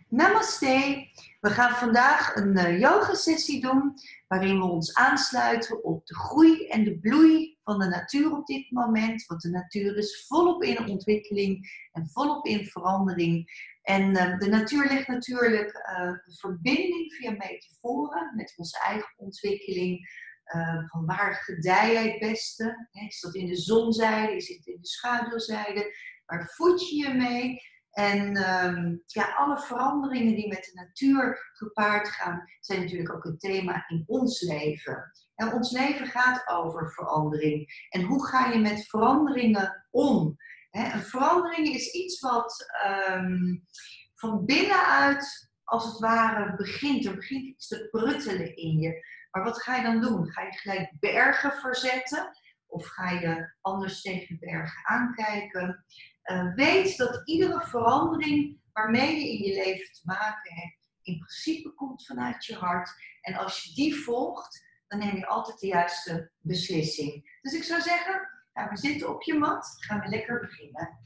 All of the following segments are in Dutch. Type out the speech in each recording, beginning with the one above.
Namaste. We gaan vandaag een yoga-sessie doen waarin we ons aansluiten op de groei en de bloei van de natuur op dit moment. Want de natuur is volop in ontwikkeling en volop in verandering. En de natuur legt natuurlijk een verbinding via metaforen met onze eigen ontwikkeling. Van waar gedij je het beste? Is dat in de zonzijde? Is het in de schaduwzijde? Waar voed je je mee? En alle veranderingen die met de natuur gepaard gaan, zijn natuurlijk ook een thema in ons leven. En ons leven gaat over verandering. En hoe ga je met veranderingen om? Een verandering is iets wat van binnenuit, als het ware, begint. Er begint iets te pruttelen in je. Maar wat ga je dan doen? Ga je gelijk bergen verzetten? Of ga je anders tegen de bergen aankijken? Weet dat iedere verandering waarmee je in je leven te maken hebt, in principe komt vanuit je hart. En als je die volgt, dan neem je altijd de juiste beslissing. Dus ik zou zeggen, we zitten op je mat. Gaan we lekker beginnen.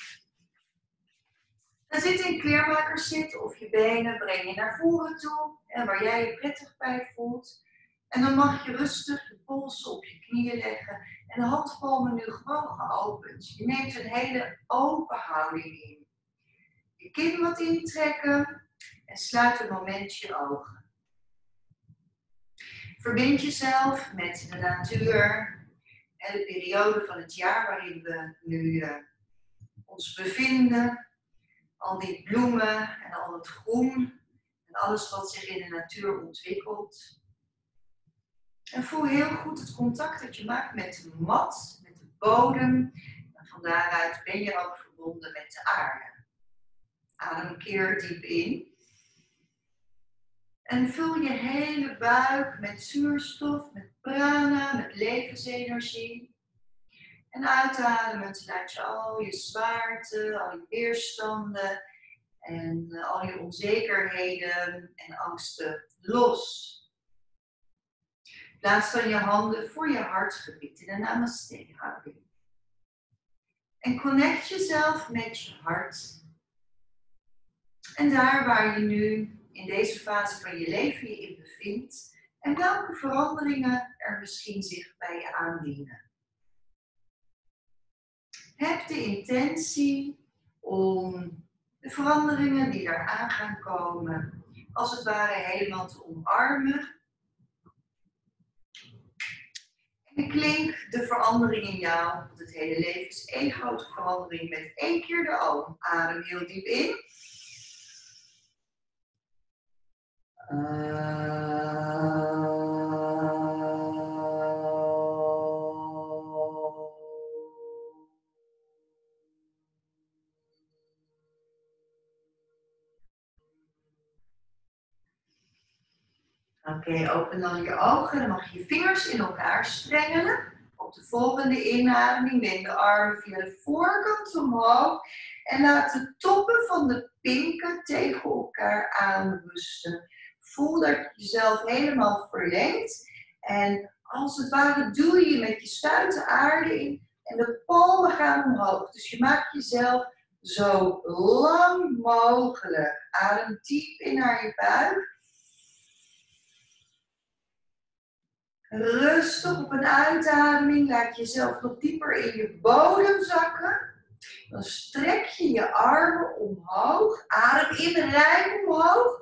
Dan zit in kleermakerszit of je benen breng je naar voren toe. En waar jij je prettig bij voelt. En dan mag je rustig de polsen op je knieën leggen. En de handpalmen nu gewoon geopend. Je neemt een hele open houding in. Je kin wat intrekken. En sluit een moment je ogen. Verbind jezelf met de natuur. En de periode van het jaar waarin we nu ons bevinden. Al die bloemen en al het groen. En alles wat zich in de natuur ontwikkelt. En voel heel goed het contact dat je maakt met de mat, met de bodem. En van daaruit ben je ook verbonden met de aarde. Adem een keer diep in. En vul je hele buik met zuurstof, met prana, met levensenergie. En uitademend laat je al je zwaarte, al je weerstanden en al je onzekerheden en angsten los. Plaats dan je handen voor je hartgebied in een namaste-houding. En connect jezelf met je hart. En daar waar je nu in deze fase van je leven je in bevindt. En welke veranderingen er misschien zich bij je aandienen. Heb de intentie om de veranderingen die er aan gaan komen, als het ware helemaal te omarmen. En klink de verandering in jou, want het hele leven is één grote verandering met één keer de oom. Adem heel diep in. Oké, open dan je ogen. Dan mag je je vingers in elkaar strengelen. Op de volgende inademing neem de armen via de voorkant omhoog. En laat de toppen van de pinken tegen elkaar aanrusten. Voel dat je jezelf helemaal verlengt. En als het ware duw je met je stuit de aarde in. En de palmen gaan omhoog. Dus je maakt jezelf zo lang mogelijk. Adem diep in naar je buik. Rustig op een uitademing, laat jezelf nog dieper in je bodem zakken. Dan strek je je armen omhoog. Adem in, rijk omhoog.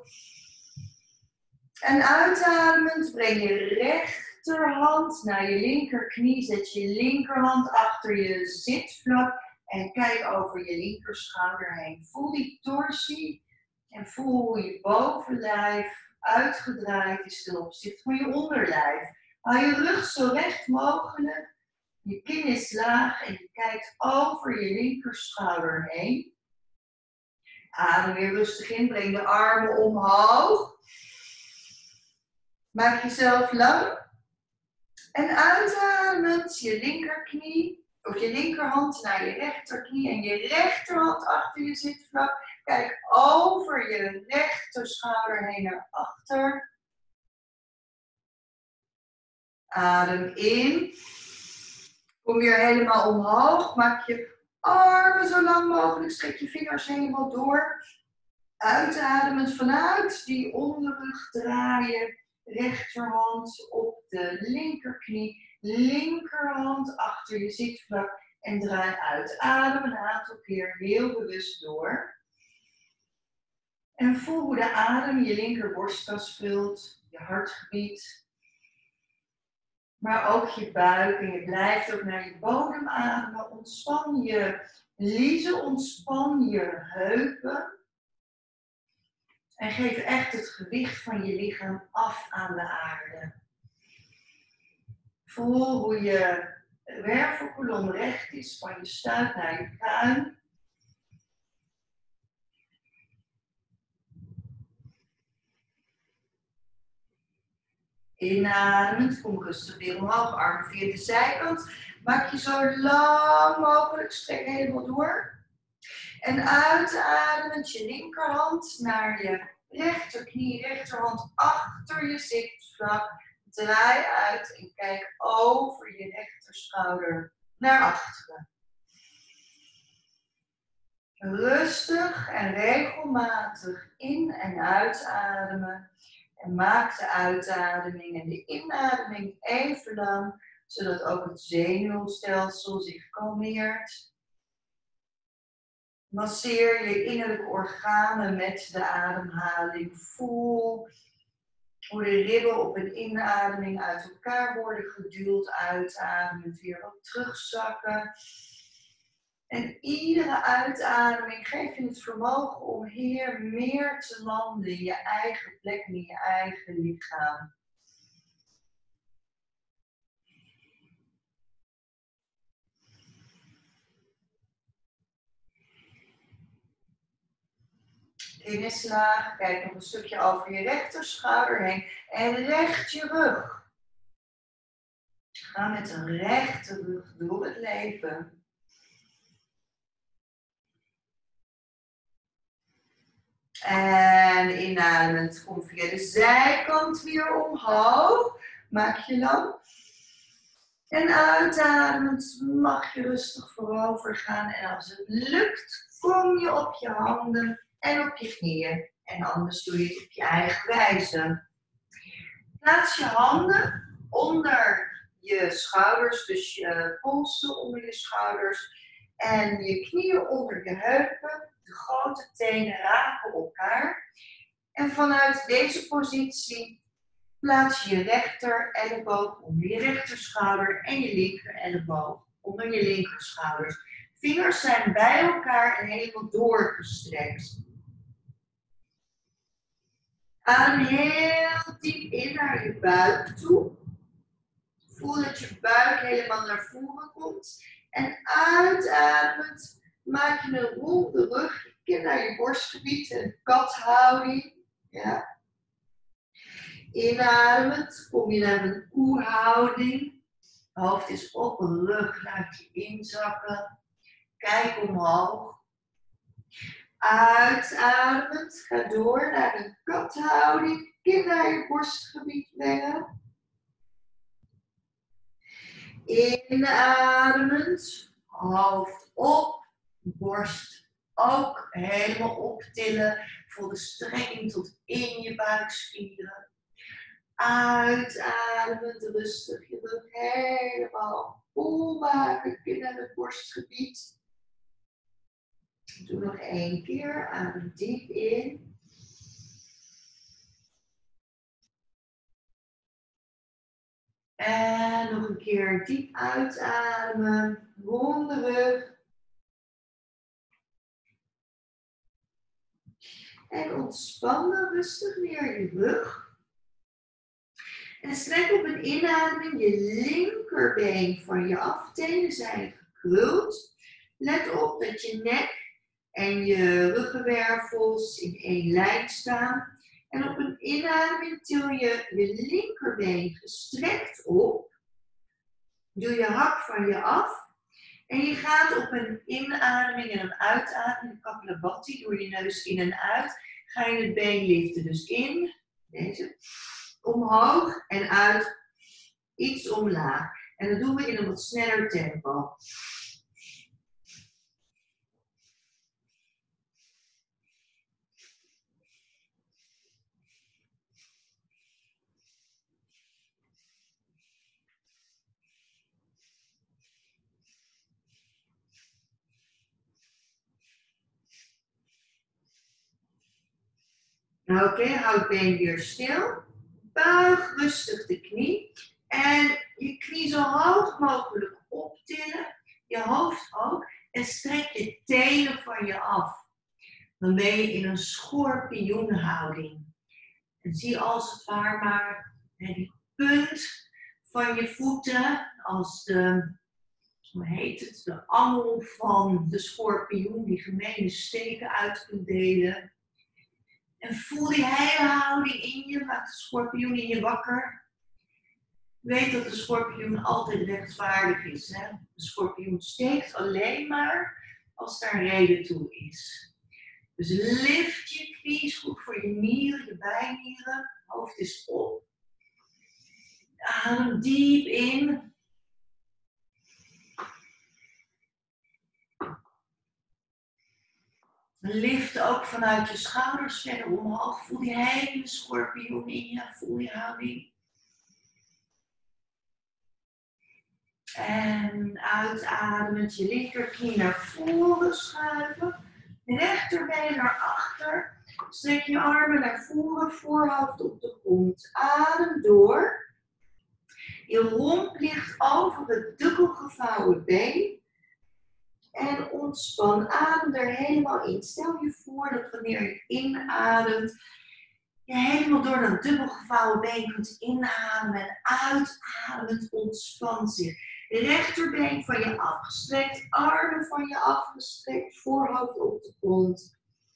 En uitademend breng je rechterhand naar je linkerknie. Zet je linkerhand achter je zitvlak. En kijk over je linkerschouder heen. Voel die torsie. En voel hoe je bovenlijf uitgedraaid is ten opzichte van je onderlijf. Hou je rug zo recht mogelijk. Je kin is laag en je kijkt over je linkerschouder heen. Adem weer rustig in. Breng de armen omhoog. Maak jezelf lang. En uitademend je linkerknie of je linkerhand naar je rechterknie en je rechterhand achter je zitvlak. Kijk over je rechterschouder heen naar achter. Adem in. Kom weer helemaal omhoog. Maak je armen zo lang mogelijk. Strek je vingers helemaal door. Uitademend vanuit die onderrug draaien. Rechterhand op de linkerknie. Linkerhand achter je zitvlak. En draai uit. Adem een aantal keer heel bewust door. En voel hoe de adem je linkerborstkas vult. Je hartgebied. Maar ook je buik. En je blijft ook naar je bodem ademen. Ontspan je liezen. Ontspan je heupen. En geef echt het gewicht van je lichaam af aan de aarde. Voel hoe je wervelkolom recht is van je stuit naar je kruin. Inademend, kom rustig weer omhoog, armen via de zijkant. Maak je zo lang mogelijk, strek helemaal door. En uitademend je linkerhand naar je rechterknie, rechterhand achter je zitvlak. Draai uit en kijk over je rechterschouder naar achteren. Rustig en regelmatig in- en uitademen. En maak de uitademing en de inademing even lang, zodat ook het zenuwstelsel zich kalmeert. Masseer je innerlijke organen met de ademhaling. Voel hoe de ribben op een inademing uit elkaar worden geduwd. Uitademend weer wat terugzakken. En iedere uitademing geeft je het vermogen om hier meer te landen in je eigen plek, in je eigen lichaam. Gymnaslaag, kijk nog een stukje over je rechterschouder heen en recht je rug. Ga met een rechte rug door het leven. En inademend, kom via de zijkant weer omhoog. Maak je lang. En uitademend mag je rustig voorover gaan. En als het lukt, kom je op je handen en op je knieën. En anders doe je het op je eigen wijze. Plaats je handen onder je schouders, dus je polsen onder je schouders. En je knieën onder je heupen. De grote tenen raken elkaar. En vanuit deze positie plaats je rechter elleboog onder je rechterschouder en je linker elleboog onder je linkerschouders. Vingers zijn bij elkaar en helemaal doorgestrekt. Adem heel diep in naar je buik toe. Voel dat je buik helemaal naar voren komt. En uitademend maak je een ronde rug. Je kin naar je borstgebied, een kathouding. Ja. Inademend kom je naar een koehouding. Hoofd is op, rug laat je inzakken. Kijk omhoog. Uitademend, ga door naar een kathouding. Kin naar je borstgebied brengen. Inademend, hoofd op, borst ook helemaal optillen. Voel de strekking tot in je buikspieren. Uitademend, rustig je rug helemaal vol maken in het borstgebied. Doe nog 1 keer. Adem diep in. En nog een keer diep uitademen. Ronde rug. En ontspannen rustig weer je rug. En strek op een inademing je linkerbeen van je af. Tenen zijn gekruld. Let op dat je nek en je ruggenwervels in 1 lijn staan. En op een inademing til je je linkerbeen gestrekt op. Doe je hak van je af. En je gaat op een inademing en een uitademing, Kapalabhati, door je neus in en uit. Ga je het been liften. Dus in, deze, omhoog en uit, iets omlaag. En dat doen we in een wat sneller tempo. Oké, houd been weer stil. Buig rustig de knie. En je knie zo hoog mogelijk optillen. Je hoofd ook. En strek je tenen van je af. Dan ben je in een schorpioenhouding. En zie als het ware maar die punt van je voeten als de, hoe heet het, de angel van de schorpioen, die gemene steken uit kunt delen. En voel die hele houding in je, maak de schorpioen in je wakker. Weet dat de schorpioen altijd rechtvaardig is. Hè? De schorpioen steekt alleen maar als daar een reden toe is. Dus lift je knie, is goed voor je nieren, je bijnieren. Hoofd is op. Adem diep in. Lift ook vanuit je schouders verder omhoog. Voel die hele schorpioen in je. Voel je houding. En uitademend je linkerknie naar voren schuiven. Rechterbeen naar achter. Strek je armen naar voren, voorhoofd op de grond. Adem door. Je romp ligt over het dubbelgevouwen been. En ontspan. Adem er helemaal in. Stel je voor dat wanneer je inademt, je helemaal door dat dubbelgevouwen been kunt inademen. En uitademend ontspant zich. Rechterbeen van je afgestrekt, armen van je afgestrekt, voorhoofd op de grond.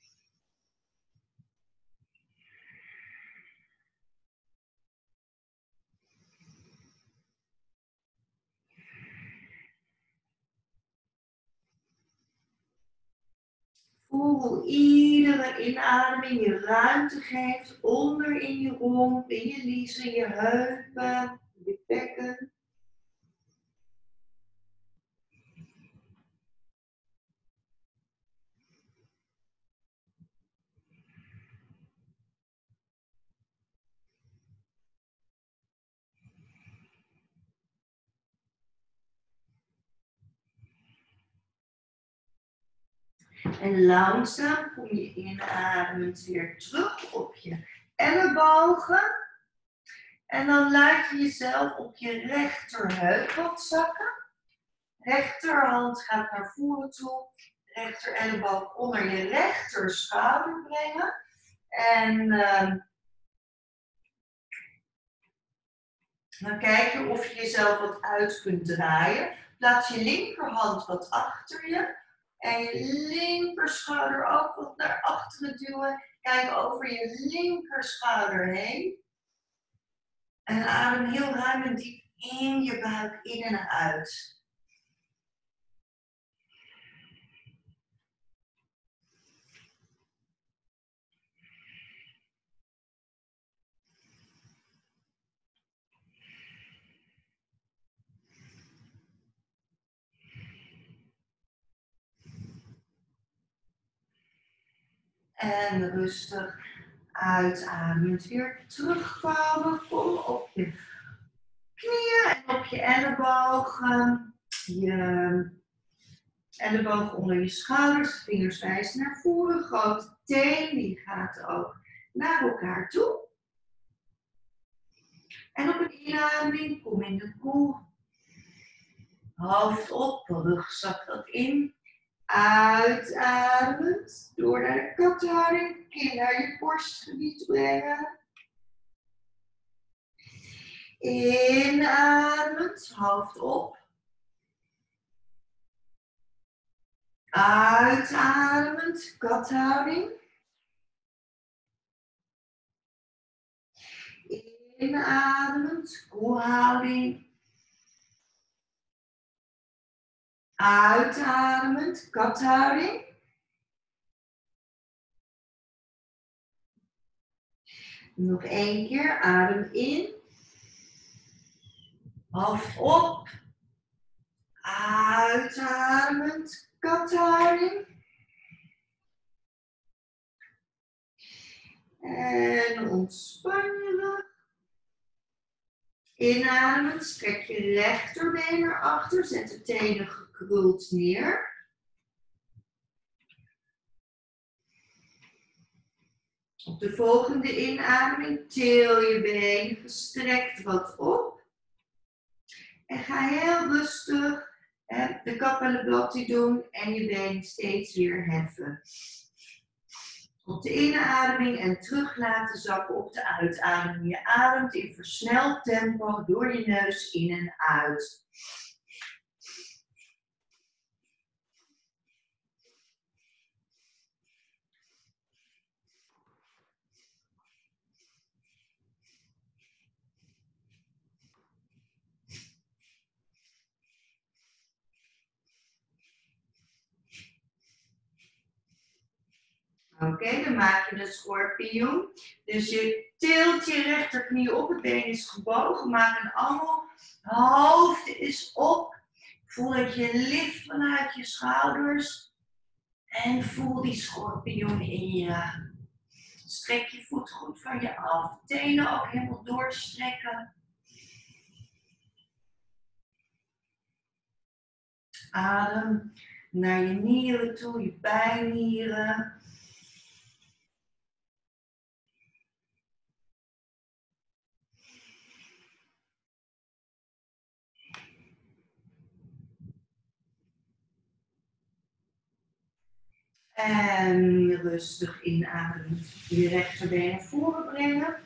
Voel hoe iedere inademing je ruimte geeft onder in je romp, in je liezen, je heupen, je bekken. En langzaam kom je inademend weer terug op je ellebogen. En dan laat je jezelf op je rechterheup wat zakken. Rechterhand gaat naar voren toe. Rechter elleboog onder je rechter schouder brengen. En dan kijk je of je jezelf wat uit kunt draaien. Plaats je linkerhand wat achter je. En je linkerschouder ook wat naar achteren duwen. Kijk over je linkerschouder heen. En adem heel ruim en diep in je buik in en uit. En rustig uitademend weer terugkomen. Kom op je knieën en op je ellebogen. Je ellebogen onder je schouders. Vingers wijzen naar voren. Grote teen die gaat ook naar elkaar toe. En op een inademing kom in de koel. Hoofd op, rug zakt dat in. Uitademend, door naar de kathouding, kin naar je borstgebied brengen. Inademend, hoofd op. Uitademend, kathouding. Inademend, koelhouding. Uitademend, kathouding. Nog één keer, adem in. Hoofd op. Uitademend, kathouding. En ontspan je rug. Inademend, strek je rechterbeen naar achter. Zet de tenen gekruld neer. Op de volgende inademing til je benen gestrekt wat op. En ga heel rustig de Kapalabhati doen en je benen steeds weer heffen. Op de inademing en terug laten zakken op de uitademing. Je ademt in versneld tempo door je neus in en uit. Oké, dan maak je een schorpioen. Dus je tilt je rechterknie op, het been is gebogen. Maak een angel, hoofd is op. Voel dat je lift vanuit je schouders. En voel die schorpioen in je. Strek je voet goed van je af. Tenen ook helemaal doorstrekken. Adem naar je nieren toe, je bijnieren. En rustig inademen. Je rechterbeen naar voren brengen.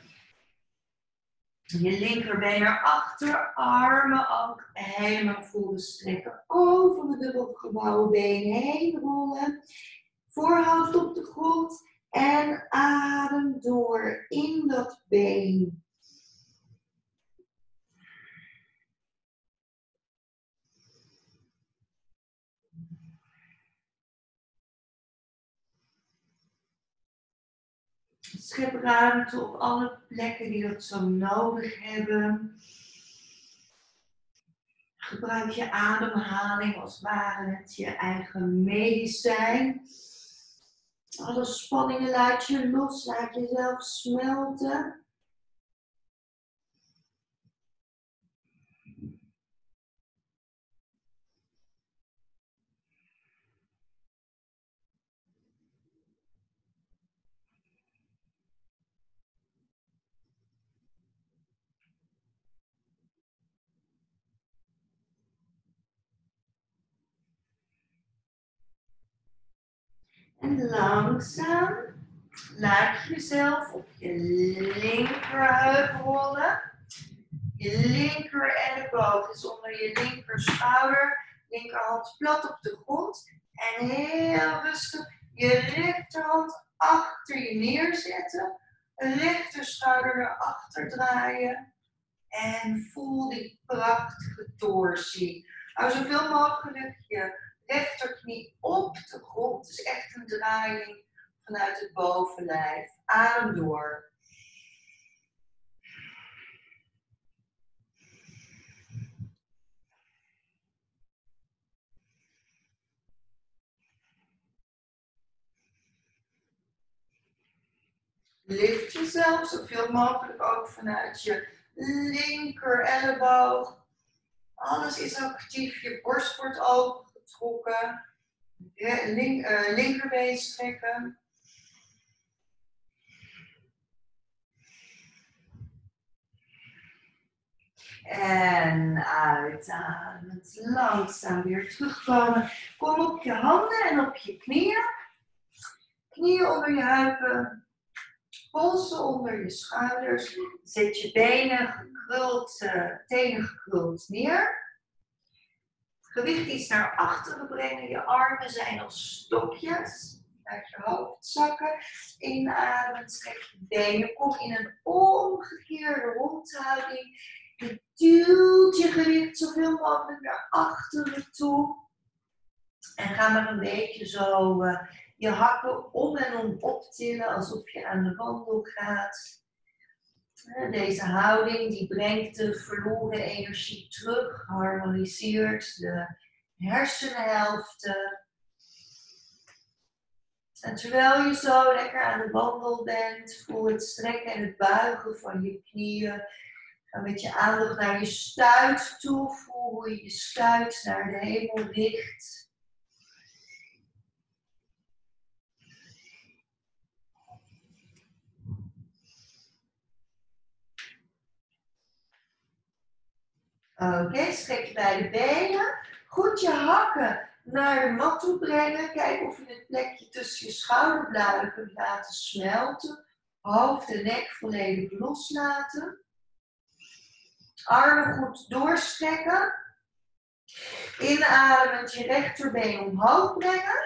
Je linkerbeen naar achter. Armen ook helemaal naar voren strekken. Over de dubbelgevouwen been heen rollen. Voorhoofd op de grond. En adem door in dat been. Schep ruimte op alle plekken die dat zo nodig hebben. Gebruik je ademhaling als ware het je eigen medicijn. Alle spanningen laat je los, laat jezelf smelten. En langzaam laat je jezelf op je linkerheup rollen. Je linker elleboog is onder je linker schouder. Linkerhand plat op de grond. En heel rustig je rechterhand achter je neerzetten. Rechter schouder naar achter draaien. En voel die prachtige torsie. Hou zoveel mogelijk je rechterknie op de grond. Het is echt een draaiing vanuit het bovenlijf. Adem door. Lift jezelf zoveel mogelijk ook vanuit je linker elleboog. Alles is actief. Je borst wordt opengetrokken. Linkerbeen strekken. En uitademend langzaam weer terugkomen. Kom op je handen en op je knieën. Knieën onder je heupen. Polsen onder je schouders. Zet je benen gekruld, tenen gekruld neer. Gewicht iets naar achteren brengen. Je armen zijn als stokjes. Uit je hoofd zakken. Inademen, strek je benen. Kom in een omgekeerde rondhouding. Je duwt je gewicht zoveel mogelijk naar achteren toe. En ga maar een beetje zo je hakken om en om optillen. Alsof je aan de wandel gaat. Deze houding die brengt de verloren energie terug. Harmoniseert de hersenhelften. En terwijl je zo lekker aan de wandel bent, voel het strekken en het buigen van je knieën. Ga met je aandacht naar je stuit toe. Voel hoe je je stuit naar de hemel richt. Oké, strek je beide benen. Goed je hakken naar de mat toe brengen. Kijk of je het plekje tussen je schouderbladen kunt laten smelten. Hoofd en nek volledig loslaten. Armen goed doorstrekken. Inademend je rechterbeen omhoog brengen.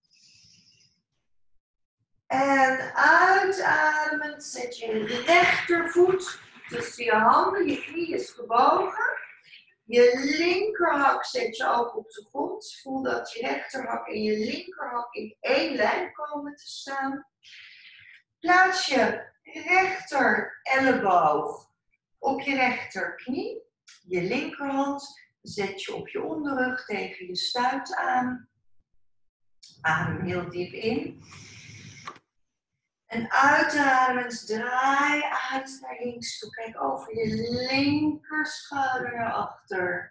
En uitademend zet je rechtervoet tussen je handen. Je knie is gebogen. Je linkerhak zet je ook op de grond. Voel dat je rechterhak en je linkerhak in één lijn komen te staan. Plaats je rechter elleboog op je rechterknie. Je linkerhand zet je op je onderrug tegen je stuit aan. Adem heel diep in. En uitademend draai uit naar links toe. Kijk over je linker schouder naar achter.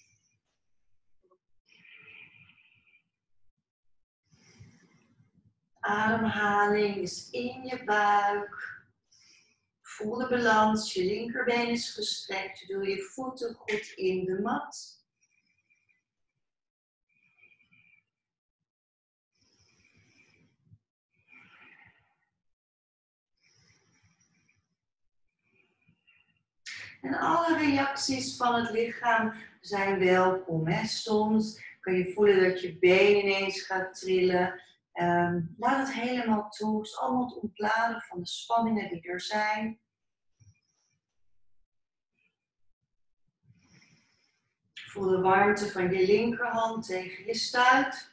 Ademhaling is in je buik. Voel de balans. Je linkerbeen is gestrekt. Doe je voeten goed in de mat. En alle reacties van het lichaam zijn welkom. Hè? Soms kan je voelen dat je been ineens gaat trillen. Laat het helemaal toe. Het is allemaal het ontladen van de spanningen die er zijn. Voel de warmte van je linkerhand tegen je stuit.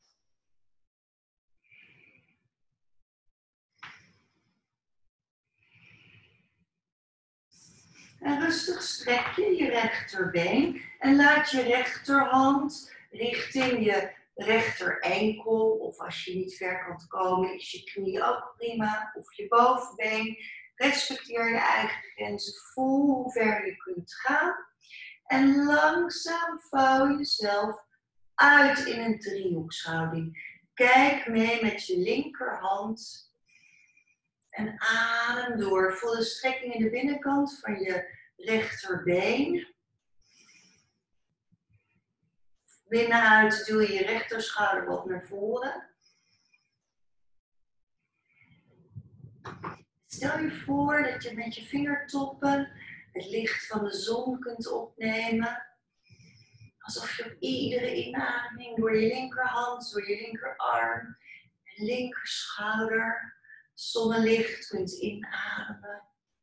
En rustig strek je rechterbeen en laat je rechterhand richting je rechterenkel. Of als je niet ver kan komen, is je knie ook prima. Of je bovenbeen. Respecteer je eigen grenzen. Voel hoe ver je kunt gaan. En langzaam vouw jezelf uit in een driehoekshouding. Kijk mee met je linkerhand. En adem door. Voel de strekking in de binnenkant van je rechterbeen. Binnenuit duw je rechterschouder wat naar voren. Stel je voor dat je met je vingertoppen het licht van de zon kunt opnemen. Alsof je op iedere inademing door je linkerhand, door je linkerarm en linkerschouder zonnelicht kunt inademen.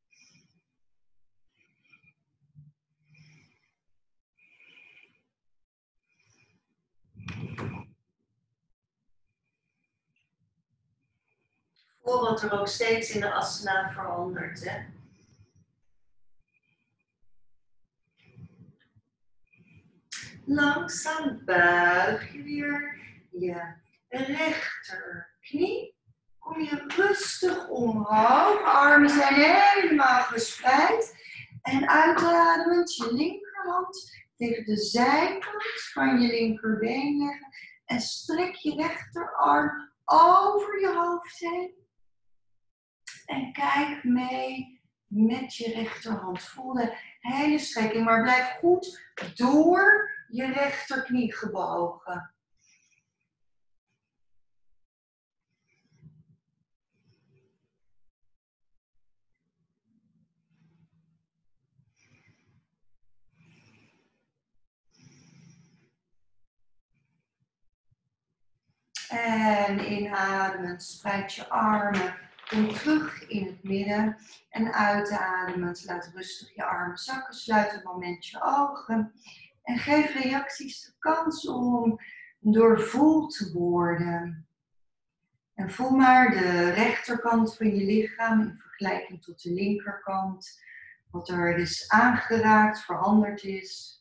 Voel wat er ook steeds in de asana verandert. Hè? Langzaam buig je weer je rechterknie. Kom je rustig omhoog. Armen zijn helemaal gespreid. En uitademend je linkerhand tegen de zijkant van je linkerbeen leggen. En strek je rechterarm over je hoofd heen. En kijk mee met je rechterhand. Voel de hele strekking, maar blijf goed door je rechterknie gebogen. En inademend spreid je armen. Kom terug in het midden. En uitademend laat rustig je armen zakken. Sluit een moment je ogen. En geef reacties de kans om doorvoeld te worden. En voel maar de rechterkant van je lichaam in vergelijking tot de linkerkant. Wat er is aangeraakt, veranderd is.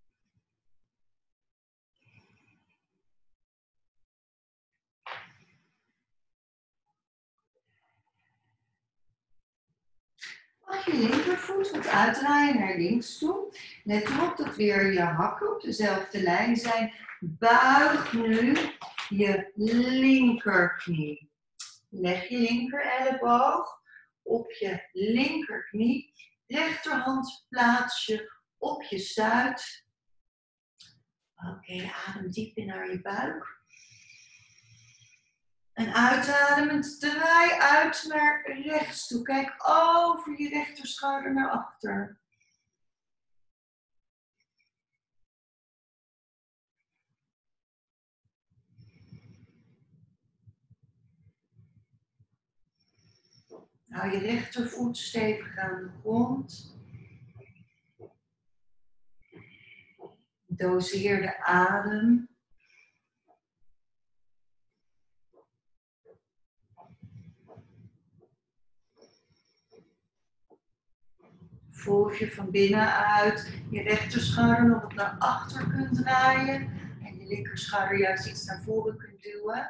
Mag je linkervoet wat uitdraaien naar links toe. Let erop dat weer je hakken op dezelfde lijn zijn. Buig nu je linkerknie. Leg je linker elleboog op je linkerknie. Rechterhand plaats je op je stuit. Oké, adem diep in naar je buik. En uitademend, draai uit naar rechts toe. Kijk over je rechterschouder naar achter. Hou je rechtervoet stevig aan de grond. Doseer de adem. Voel of je van binnenuit je rechterschouder nog wat naar achter kunt draaien. En je linkerschouder juist iets naar voren kunt duwen.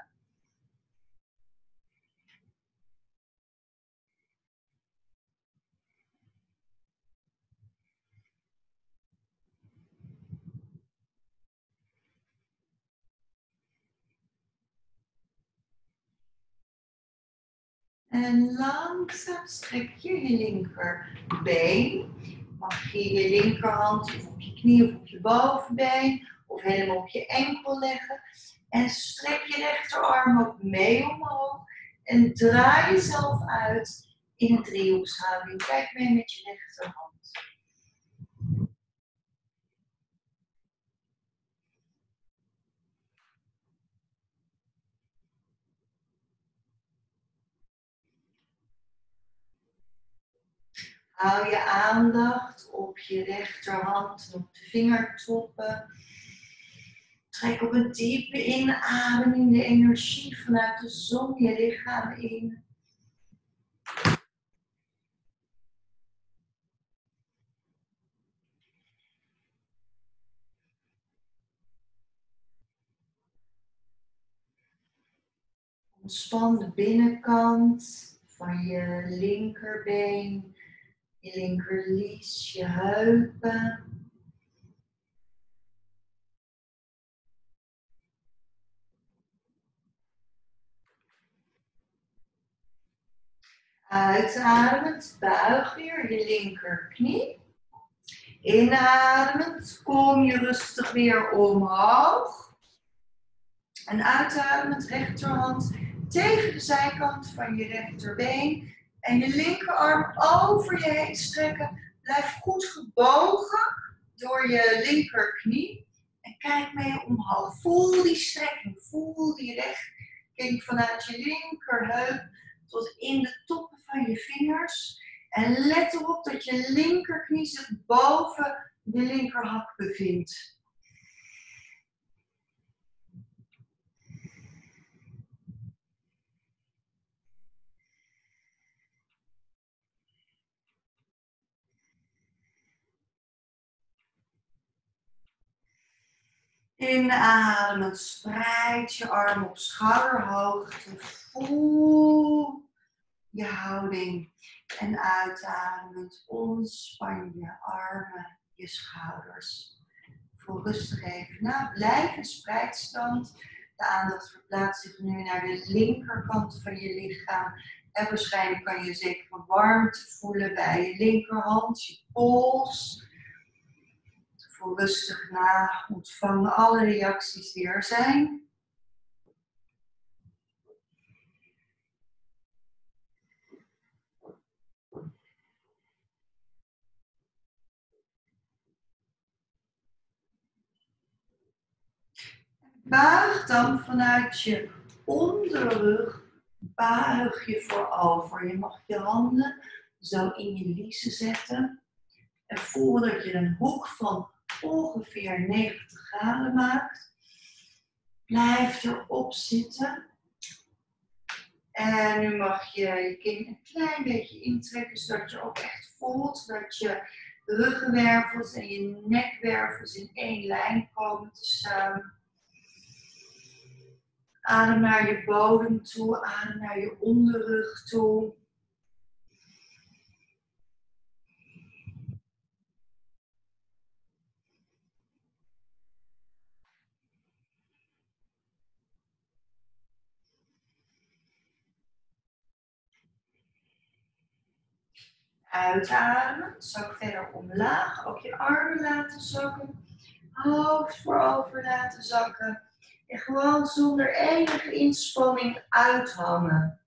En langzaam strek je linkerbeen. Mag je je linkerhand of op je knie of op je bovenbeen of helemaal op je enkel leggen. En strek je rechterarm ook mee omhoog. En draai jezelf uit in een driehoekshouding. Kijk mee met je rechterhand. Hou je aandacht op je rechterhand en op de vingertoppen. Trek op een diepe inademing de energie vanuit de zon je lichaam in. Ontspan de binnenkant van je linkerbeen, je linkerlies, je heupen. Uitademend buig weer je linkerknie. Inademend kom je rustig weer omhoog. En uitademend rechterhand tegen de zijkant van je rechterbeen. En je linkerarm over je heen strekken. Blijf goed gebogen door je linkerknie. En kijk mee omhoog. Voel die strekking. Voel die rekking vanuit je linkerheup tot in de toppen van je vingers. En let erop dat je linkerknie zich boven de linkerhak bevindt. Inademend, spreid je arm op schouderhoogte. Voel je houding. En uitademend, ontspan je armen, je schouders. Voel rustig even na. Blijf in spreidstand. De aandacht verplaatst zich nu naar de linkerkant van je lichaam. En waarschijnlijk kan je zeker een warmte voelen bij je linkerhand, je pols. Voel rustig na, ontvang alle reacties die er zijn. Buig dan vanuit je onderrug, buig je voorover. Je mag je handen zo in je liezen zetten. En voel dat je een hoek van ongeveer 90 graden maakt. Blijf erop zitten. En nu mag je je kin een klein beetje intrekken, zodat je ook echt voelt dat je ruggenwervels en je nekwervels in één lijn komen te staan. Adem naar je bodem toe, adem naar je onderrug toe. Uitademen, zak verder omlaag. Ook je armen laten zakken. Hoofd voorover laten zakken. En gewoon zonder enige inspanning uithangen.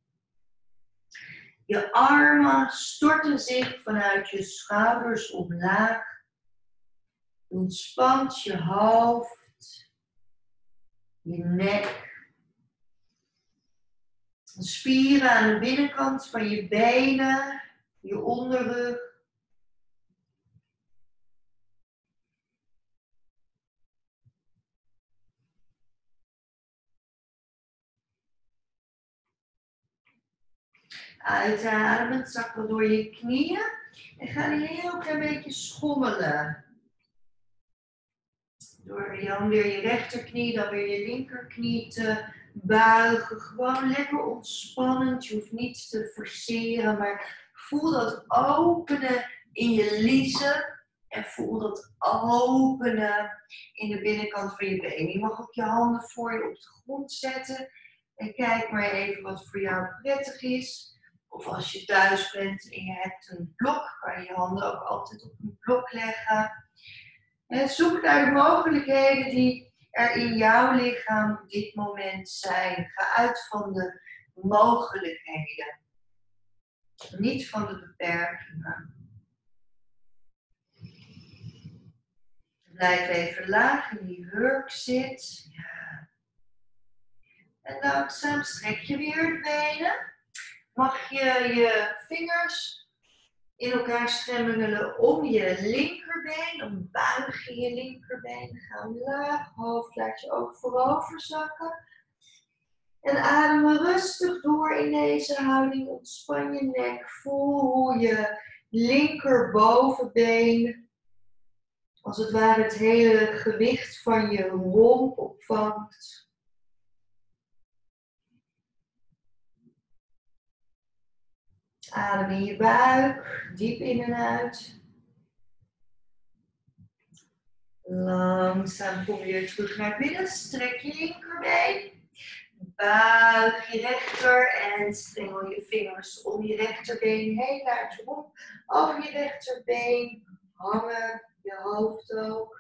Je armen storten zich vanuit je schouders omlaag. Ontspant je hoofd, je nek. Spieren aan de binnenkant van je benen, je onderrug. Uitademend, zakken door je knieën. En ga een heel klein beetje schommelen. Door dan weer je rechterknie, dan weer je linkerknie te buigen. Gewoon lekker ontspannend. Je hoeft niets te forceren, maar voel dat openen in je liezen. En voel dat openen in de binnenkant van je benen. Je mag ook je handen voor je op de grond zetten. En kijk maar even wat voor jou prettig is. Of als je thuis bent en je hebt een blok, kan je je handen ook altijd op een blok leggen. En zoek naar de mogelijkheden die er in jouw lichaam op dit moment zijn. Ga uit van de mogelijkheden. Niet van de beperkingen. Blijf even laag in die hurkzit. Ja. En langzaam strek je weer de benen. Mag je je vingers in elkaar stremmelen om je linkerbeen. Dan buig je je linkerbeen. Ga omlaag. Hoofd laat je ook voorover zakken. En adem rustig door in deze houding. Ontspan je nek. Voel hoe je linkerbovenbeen als het ware het hele gewicht van je romp opvangt. Adem in je buik, diep in en uit. Langzaam kom je weer terug naar binnen. Strek je linkerbeen. Buig je rechter en strengel je vingers om je rechterbeen heen naar het romp. Over je rechterbeen hangen, je hoofd ook.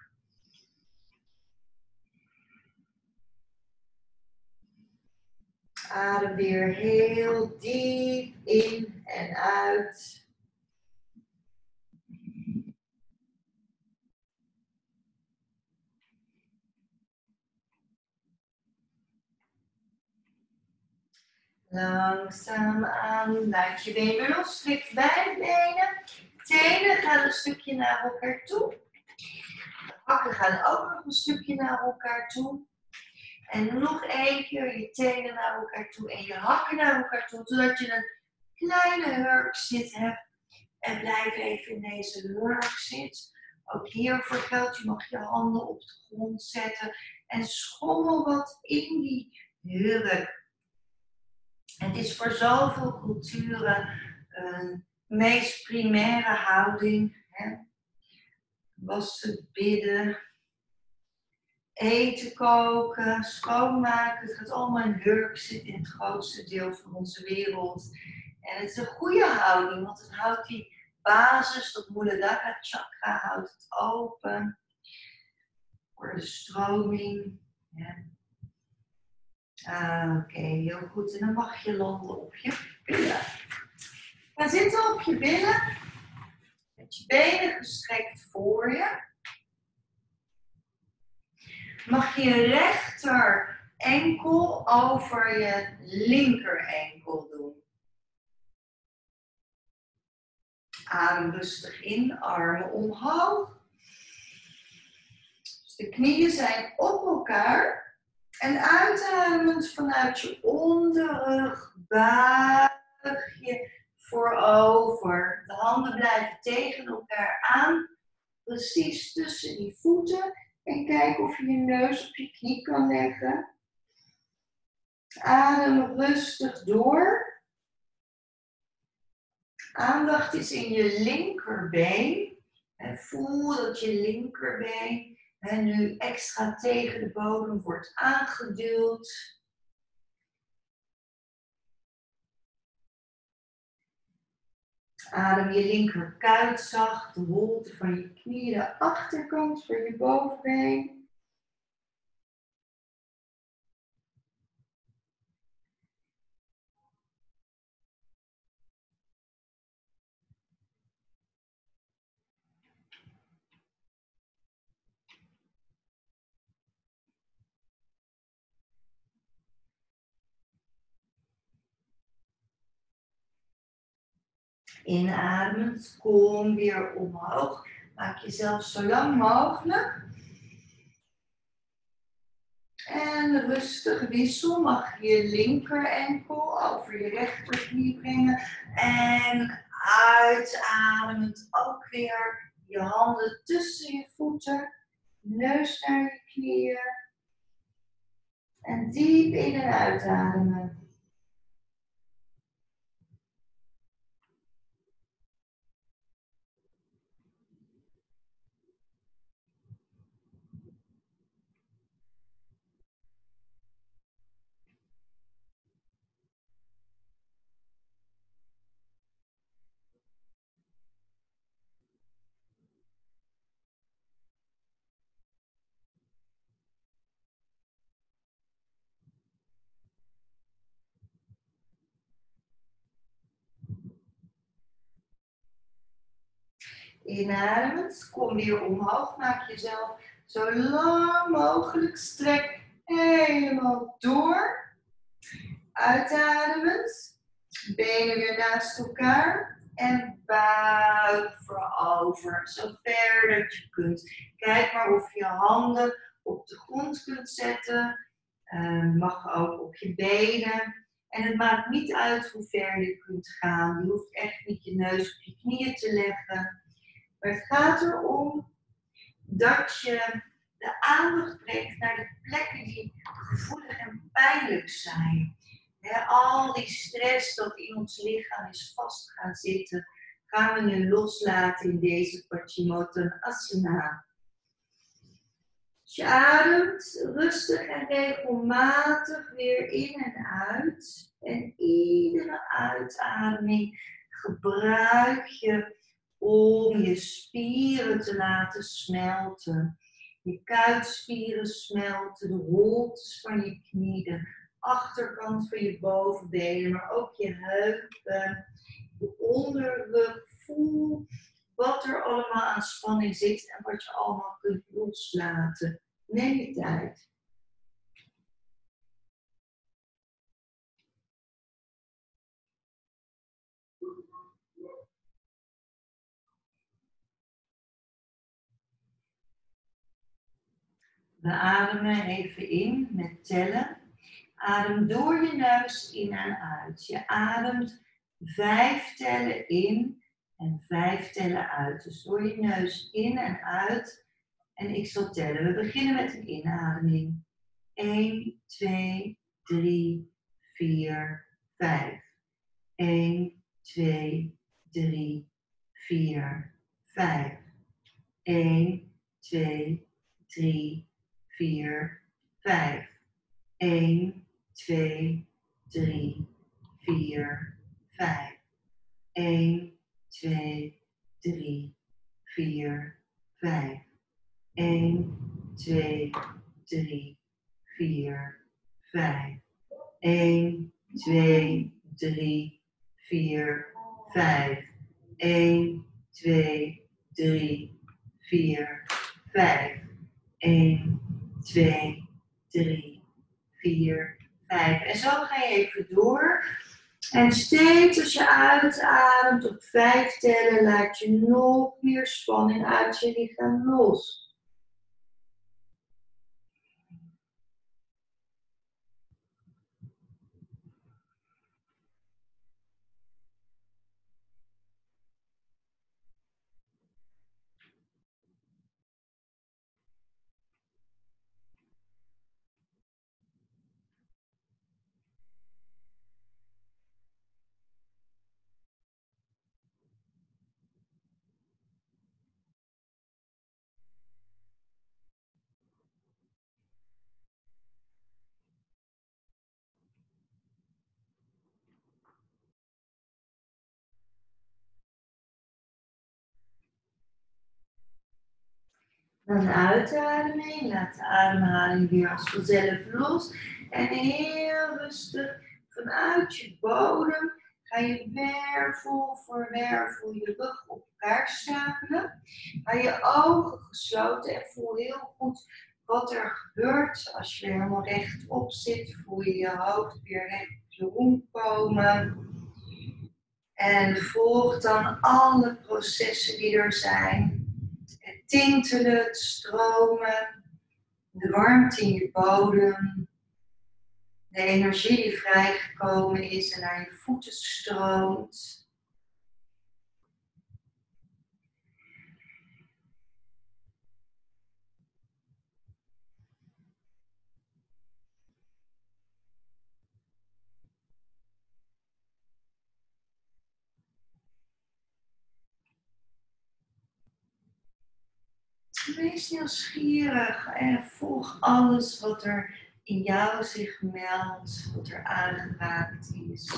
Adem weer heel diep in en uit. Langzaam aan, laat je benen los, strek beide benen. Tenen gaan een stukje naar elkaar toe. De hakken gaan ook nog een stukje naar elkaar toe. En nog één keer je tenen naar elkaar toe en je hakken naar elkaar toe, zodat je een kleine hurkzit hebt. En blijf even in deze hurkzit. Ook hiervoor geldt, je mag je handen op de grond zetten en schommel wat in die hurk. Het is voor zoveel culturen een meest primaire houding. Hè? Wassen, bidden, eten koken, schoonmaken. Het gaat allemaal in hurkzit in het grootste deel van onze wereld. En het is een goede houding, want het houdt die basis, dat Muladhara chakra, houdt het open voor de stroming. Ja. Oké, heel goed. En dan mag je landen op je billen. Ga zitten op je billen. Met je benen gestrekt voor je. Mag je rechter enkel over je linker enkel doen. Adem rustig in, armen omhoog. Dus de knieën zijn op elkaar. En uitademend vanuit je onderrug buig je voorover. De handen blijven tegen elkaar aan. Precies tussen die voeten. En kijk of je je neus op je knie kan leggen. Adem rustig door. Aandacht is in je linkerbeen. En voel dat je linkerbeen nu extra tegen de bodem wordt aangeduwd. Adem je linkerkuit zacht, de holte van je knie, de achterkant van je bovenbeen. Inademend, kom weer omhoog. Maak jezelf zo lang mogelijk. En rustig wissel. Mag je je linker enkel over je rechterknie brengen. En uitademend ook weer je handen tussen je voeten. Neus naar je knieën. En diep in- en uitademen. Inademend, kom weer omhoog. Maak jezelf zo lang mogelijk. Strek helemaal door. Uitademend. Benen weer naast elkaar. En buik voorover. Zo ver dat je kunt. Kijk maar of je je handen op de grond kunt zetten. Mag ook op je benen. En het maakt niet uit hoe ver je kunt gaan. Je hoeft echt niet je neus op je knieën te leggen. Maar het gaat erom dat je de aandacht brengt naar de plekken die gevoelig en pijnlijk zijn. Al die stress dat in ons lichaam is vast gaan zitten, gaan we nu loslaten in deze Paschimottanasana. Dus je ademt rustig en regelmatig weer in en uit. En iedere uitademing gebruik je om je spieren te laten smelten. Je kuitspieren smelten, de holtes van je knie, de achterkant van je bovenbenen, maar ook je heupen, de onderrug. Voel wat er allemaal aan spanning zit en wat je allemaal kunt loslaten. Neem je tijd. We ademen even in met tellen. Adem door je neus in en uit. Je ademt 5 tellen in en 5 tellen uit. Dus door je neus in en uit. En ik zal tellen. We beginnen met een inademing. 1, 2, 3, 4, 5. 1, 2, 3, 4, 5. 1, 2, 3, 4, 5. 1, 2, 3, 4, 5. 1, 2, 3, 4, 5. 1, 2, 3, 4, 5. 1, 2, 3, 4, 5. 1, 2, 3, 4, 5. 1, 2, 3, 4, 5. En zo ga je even door. En steeds als je uitademt op 5 tellen, laat je nog meer spanning uit je lichaam los. Dan uitademing, laat de ademhaling weer als vanzelf los. En heel rustig vanuit je bodem ga je wervel voor wervel je rug op elkaar stapelen. Hou je ogen gesloten en voel heel goed wat er gebeurt. Als je er helemaal rechtop zit, voel je je hoofd weer recht op je rond komen. En volg dan alle processen die er zijn. Het tintelen, het stromen, de warmte in je bodem, de energie die vrijgekomen is en naar je voeten stroomt. Wees nieuwsgierig en volg alles wat er in jou zich meldt, wat er aangeraakt is.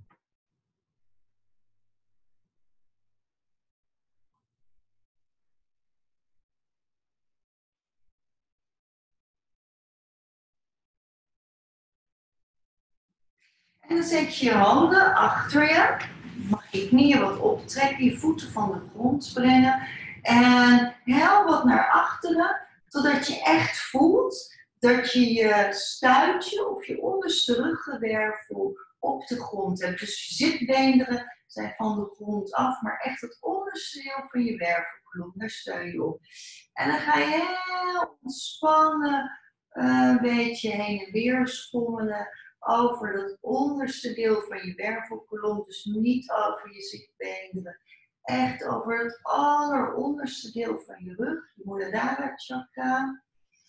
En dan zet je je handen achter je. Mag je knieën wat optrekken, je voeten van de grond brengen. En heel wat naar achteren, totdat je echt voelt dat je je stuitje of je onderste ruggenwervel op de grond hebt. Dus je zitbeenderen zijn van de grond af, maar echt het onderste deel van je wervelkolom, daar steun je op. En dan ga je heel ontspannen een beetje heen en weer schommelen over dat onderste deel van je wervelkolom, dus niet over je zitbeenderen. Echt over het alleronderste deel van je rug, je Muladhara chakra.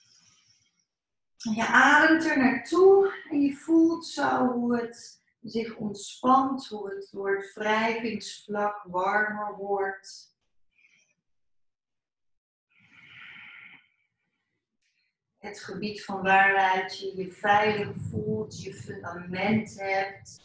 En je ademt er naartoe en je voelt zo hoe het zich ontspant, hoe het door het wrijvingsvlak warmer wordt. Het gebied van waaruit je je veilig voelt, je fundament hebt.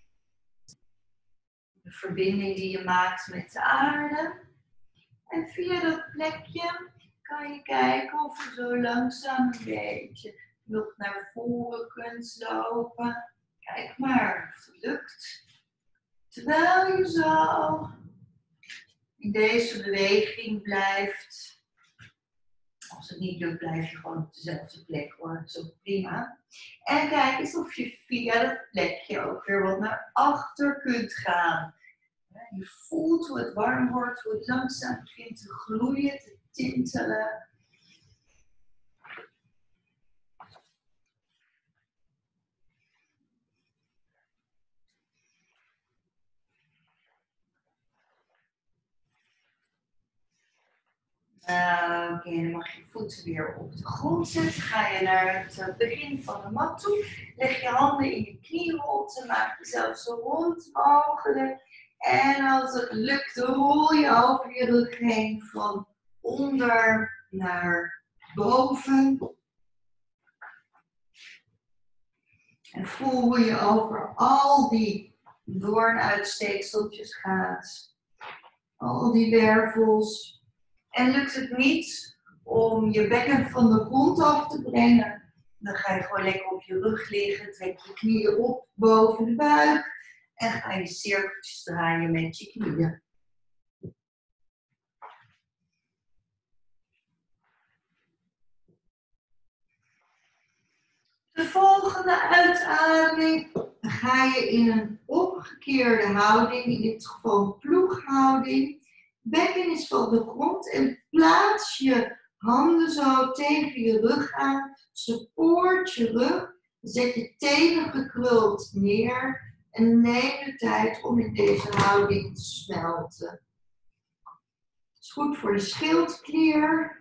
De verbinding die je maakt met de aarde. En via dat plekje kan je kijken of je zo langzaam een beetje nog naar voren kunt lopen. Kijk maar of het lukt. Terwijl je zo in deze beweging blijft. Als het niet lukt, blijf je gewoon op dezelfde plek hoor. Dat is ook prima. En kijk eens of je via dat plekje ook weer wat naar achter kunt gaan. Je voelt hoe het warm wordt, hoe het langzaam begint te gloeien, te tintelen. Oké, dan mag je voeten weer op de grond zetten. Ga je naar het begin van de mat toe. Leg je handen in je knieholte. Maak jezelf zo rond mogelijk. En als het lukt, rol je over je rug heen van onder naar boven. En voel hoe je over al die doornuitsteekseltjes gaat. Al die wervels. En lukt het niet om je bekken van de grond af te brengen, dan ga je gewoon lekker op je rug liggen, trek je knieën op boven de buik en ga je cirkeltjes draaien met je knieën. De volgende uitademing ga je in een omgekeerde houding, in dit geval ploeghouding. Bekken is van de grond en plaats je handen zo tegen je rug aan. Support je rug. Zet je tenen gekruld neer. En neem de tijd om in deze houding te smelten. Het is goed voor de schildklier.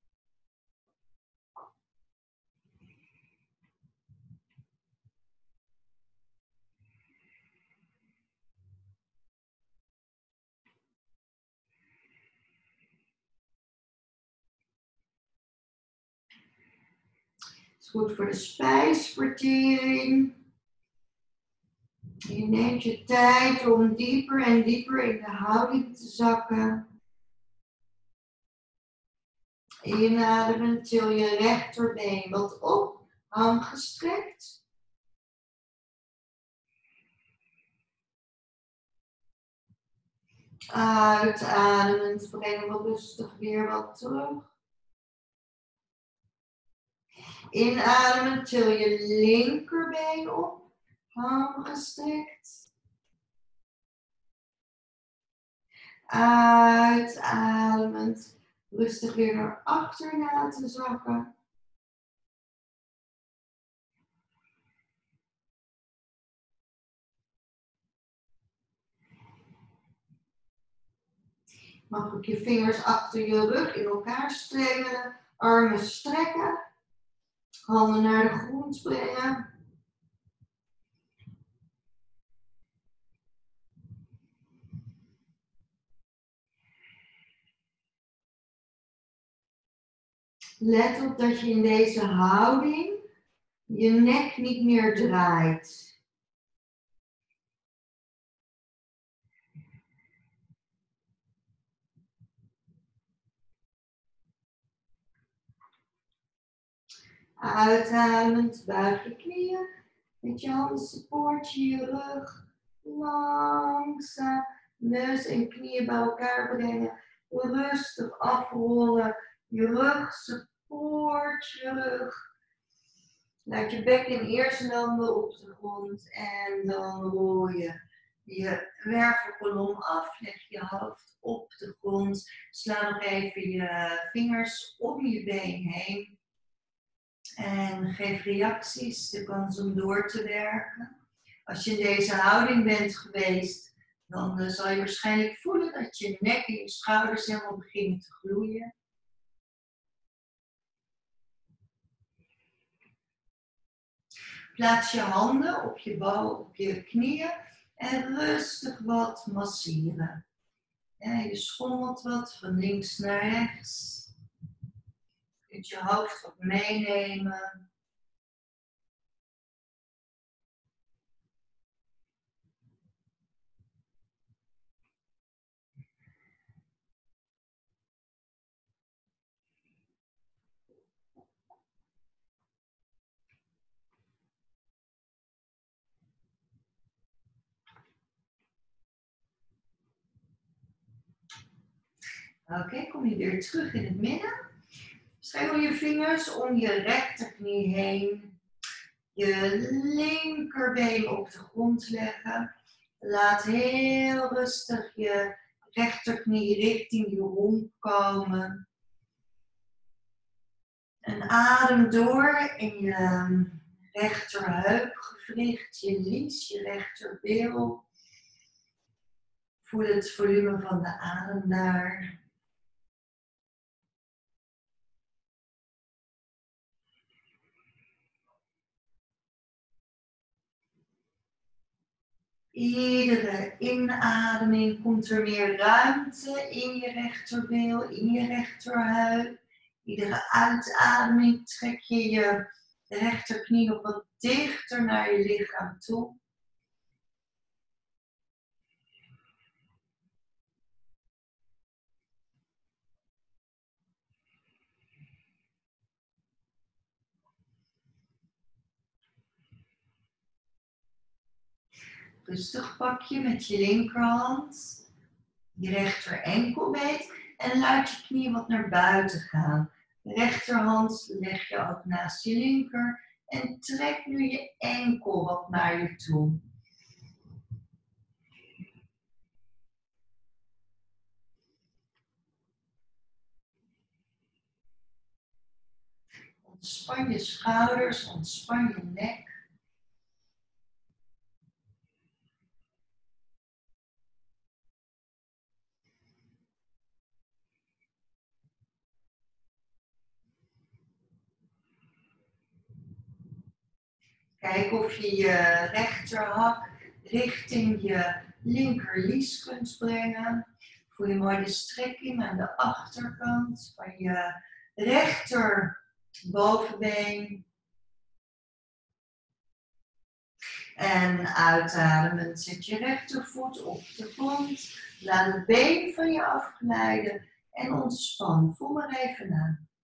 Het is goed voor de spijsvertering. Je neemt je tijd om dieper en dieper in de houding te zakken. Inademen, til je rechterbeen wat op, arm gestrekt. Uitademend, breng we rustig weer wat terug. Inademen, til je linkerbeen op, arm gestrekt. Uitademend, rustig weer naar achter laten zakken. Mag ook je vingers achter je rug in elkaar strengelen, armen strekken, handen naar de grond brengen. Let op dat je in deze houding je nek niet meer draait. Uitademend, buig je knieën. Met je handen support je rug. Langzaam neus en knieën bij elkaar brengen. Rustig afrollen. Je rug, support je rug. Laat je bekken eerst landen op de grond. En dan rol je je wervelkolom af. Leg je hoofd op de grond. Sla nog even je vingers om je been heen. En geef reacties, de kans om door te werken. Als je in deze houding bent geweest, dan zal je waarschijnlijk voelen dat je nek en je schouders helemaal beginnen te gloeien. Plaats je handen op je op je knieën en rustig wat masseren. Ja, je schommelt wat van links naar rechts. Je kunt je hoofd wat meenemen. Oké, kom je weer terug in het midden. Strengel je vingers om je rechterknie heen. Je linkerbeen op de grond leggen. Laat heel rustig je rechterknie richting je romp komen. En adem door in je rechterheupgewricht, je lies, je rechterbeel. Voel het volume van de adem daar. Iedere inademing komt er meer ruimte in je rechterbeel, in je rechterheup. Iedere uitademing trek je je rechterknie nog wat dichter naar je lichaam toe. Rustig pak je met je linkerhand je rechter enkel beet en laat je knie wat naar buiten gaan. De rechterhand leg je ook naast je linker en trek nu je enkel wat naar je toe. Ontspan je schouders, ontspan je nek. Kijk of je je rechterhak richting je linkerlies kunt brengen. Voel je mooi de strekking aan de achterkant van je rechter bovenbeen. En uitademend zet je rechtervoet op de grond. Laat het been van je afglijden en ontspan. Voel maar even aan.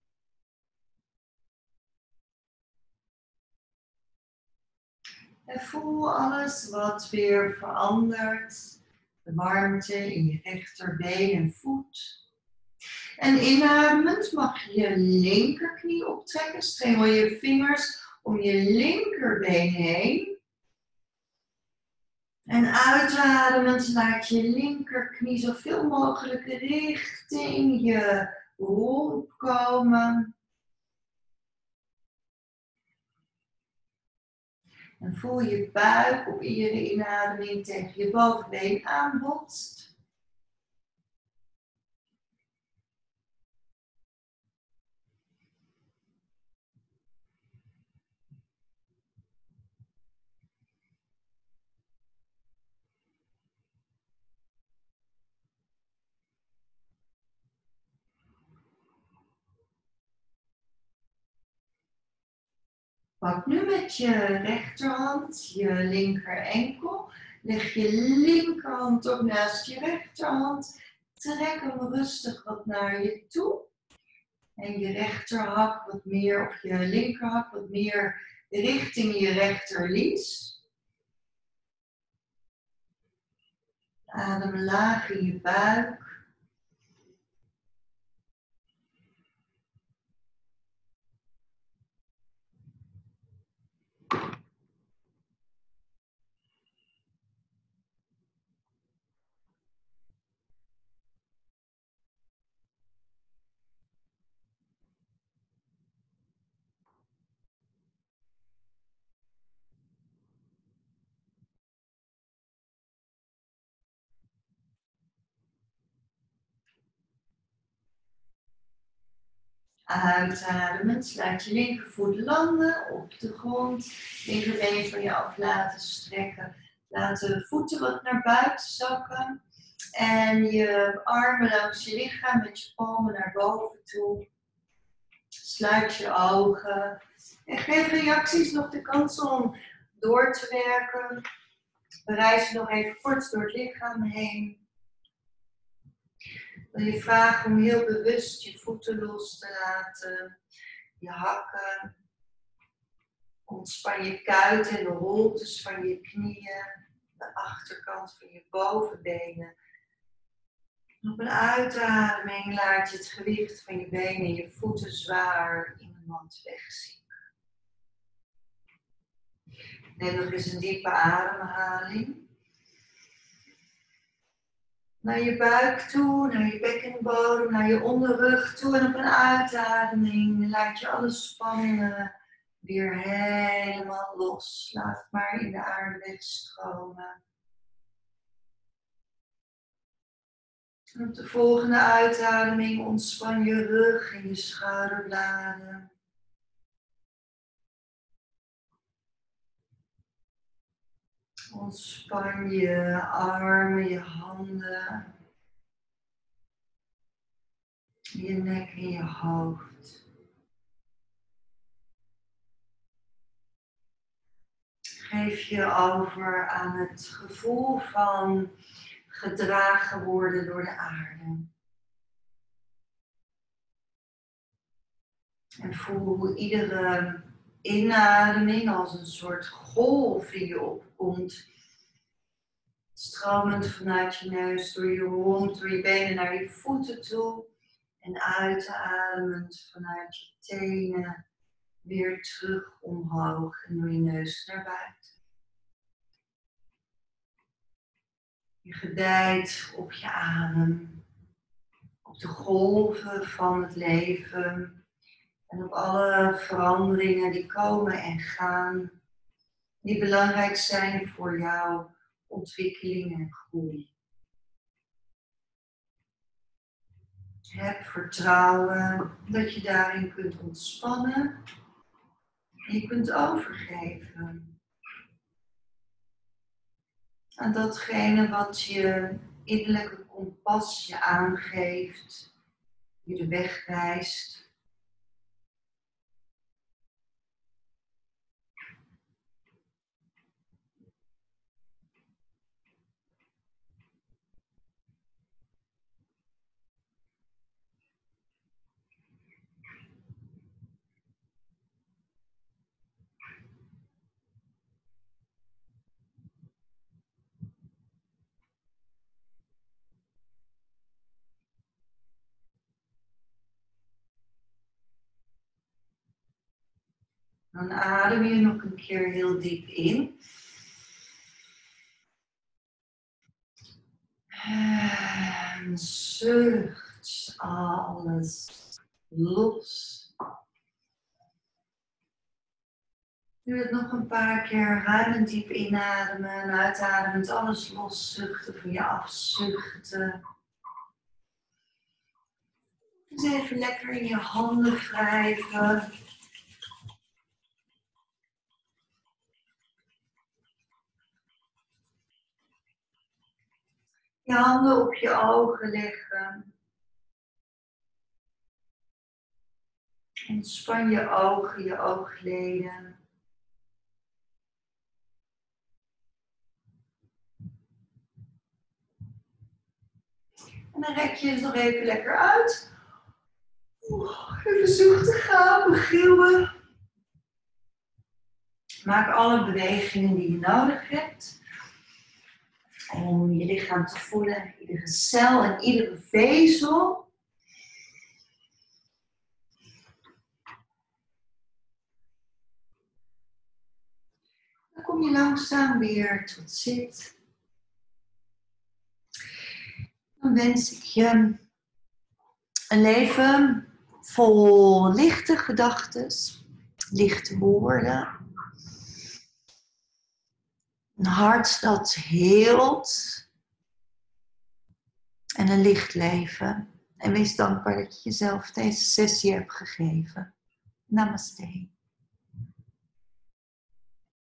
En voel alles wat weer verandert. De warmte in je rechterbeen en voet. En inademend mag je je linkerknie optrekken. Strengel je vingers om je linkerbeen heen. En uitademend laat je linkerknie zoveel mogelijk richting je romp komen. En voel je buik op iedere inademing tegen je bovenbeen aanbotst. Pak nu met je rechterhand je linker enkel. Leg je linkerhand ook naast je rechterhand. Trek hem rustig wat naar je toe. En je rechterhak wat meer, of je linkerhak wat meer richting je rechterlies. Adem laag in je buik. Uitademend, laat je linkervoet landen op de grond. Linkerbeen van je af laten strekken. Laat de voeten wat naar buiten zakken. En je armen langs je lichaam met je palmen naar boven toe. Sluit je ogen. En geef reacties nog de kans om door te werken. Reis nog even kort door het lichaam heen. Wil je vragen om heel bewust je voeten los te laten, je hakken. Ontspan je kuiten en de holtes van je knieën, de achterkant van je bovenbenen. Op een uitademing laat je het gewicht van je benen en je voeten zwaar in de mat wegzinken. Neem nog eens een diepe ademhaling. Naar je buik toe, naar je bekkenbodem, naar je onderrug toe. En op een uitademing laat je alle spanningen weer helemaal los. Laat het maar in de aarde wegstromen. En op de volgende uitademing ontspan je rug en je schouderbladen. Ontspan je armen, je handen, je nek en je hoofd. Geef je over aan het gevoel van gedragen worden door de aarde. En voel hoe iedere inademing als een soort golf in je opkomt. Stromend vanuit je neus, door je romp, door je benen naar je voeten toe. En uitademend vanuit je tenen weer terug omhoog en door je neus naar buiten. Je gedijt op je adem, op de golven van het leven en op alle veranderingen die komen en gaan, die belangrijk zijn voor jouw ontwikkeling en groei. Heb vertrouwen dat je daarin kunt ontspannen en je kunt overgeven aan datgene wat je innerlijke kompas je aangeeft, je de weg wijst. Dan adem je nog een keer heel diep in. En zucht alles los. Doe het nog een paar keer ruim en diep inademen en uitademend alles loszuchten, van je afzuchten. Dus even lekker in je handen wrijven. Je handen op je ogen leggen. Ontspan je ogen, je oogleden. En dan rek je het nog even lekker uit. Even zuchten, gapen, gillen. Maak alle bewegingen die je nodig hebt. Om je lichaam te voelen, iedere cel en iedere vezel. Dan kom je langzaam weer tot zit. Dan wens ik je een leven vol lichte gedachten, lichte woorden. Een hart dat heelt. En een licht leven. En wees dankbaar dat je jezelf deze sessie hebt gegeven. Namaste.